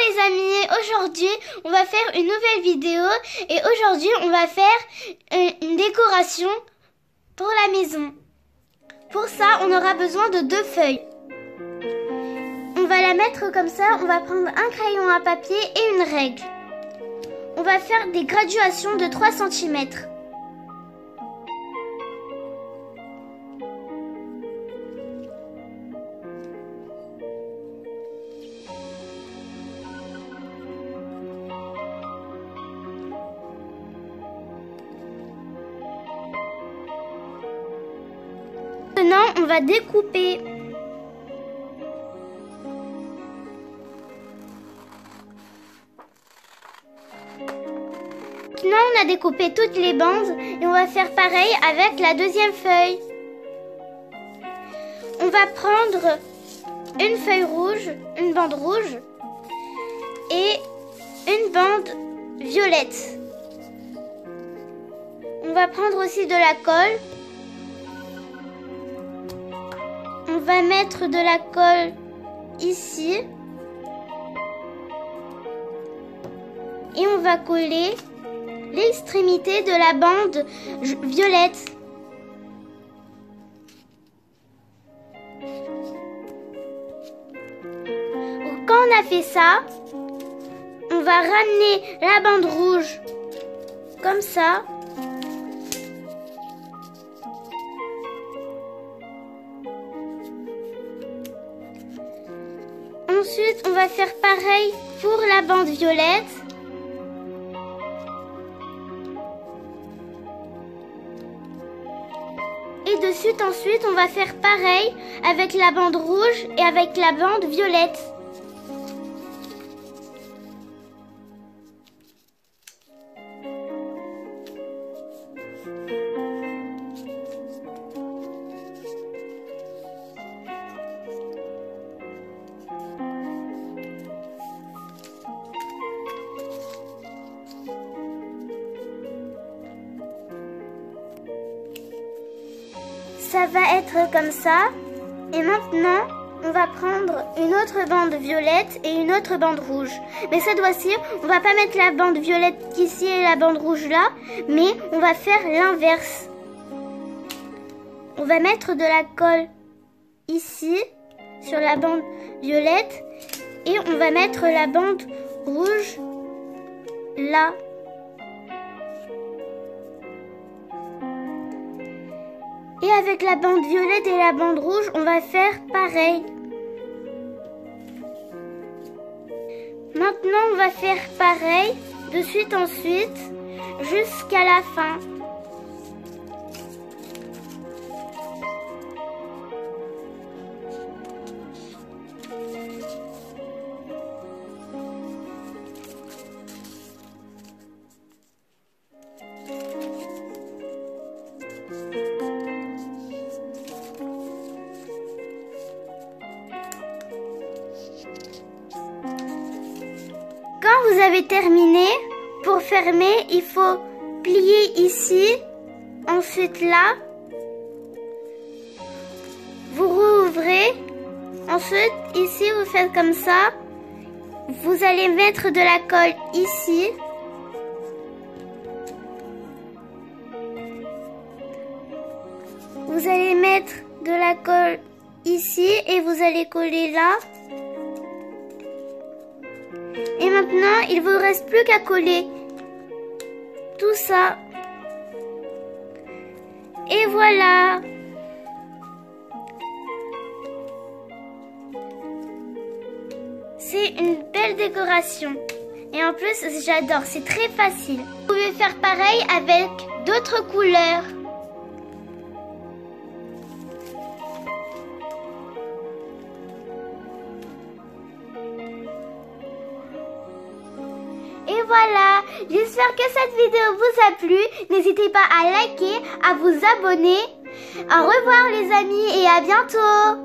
les amis, aujourd'hui on va faire une nouvelle vidéo et aujourd'hui on va faire une décoration pour la maison. Pour ça on aura besoin de 2 feuilles. On va la mettre comme ça, on va prendre un crayon à papier et une règle. On va faire des graduations de 3 cm. Maintenant, on va découper. Maintenant, on a découpé toutes les bandes et on va faire pareil avec la deuxième feuille. On va prendre une feuille rouge, une bande rouge et une bande violette. On va prendre aussi de la colle. On va mettre de la colle ici et on va coller l'extrémité de la bande violette. Quand on a fait ça, on va ramener la bande rouge comme ça. Ensuite, on va faire pareil pour la bande violette. Et de suite, ensuite, on va faire pareil avec la bande rouge et avec la bande violette. Ça va être comme ça. Et maintenant, on va prendre une autre bande violette et une autre bande rouge. Mais cette fois-ci, on va pas mettre la bande violette ici et la bande rouge là, mais on va faire l'inverse. On va mettre de la colle ici, sur la bande violette, et on va mettre la bande rouge là. Et avec la bande violette et la bande rouge, on va faire pareil. Maintenant, on va faire pareil, de suite en suite, jusqu'à la fin. Quand vous avez terminé, pour fermer, il faut plier ici, ensuite là, vous rouvrez, ensuite ici vous faites comme ça, vous allez mettre de la colle ici, vous allez mettre de la colle ici et vous allez coller là. Et maintenant, il ne vous reste plus qu'à coller tout ça. Et voilà. C'est une belle décoration. Et en plus, j'adore, c'est très facile. Vous pouvez faire pareil avec d'autres couleurs. Et voilà, j'espère que cette vidéo vous a plu. N'hésitez pas à liker, à vous abonner. Au revoir les amis et à bientôt.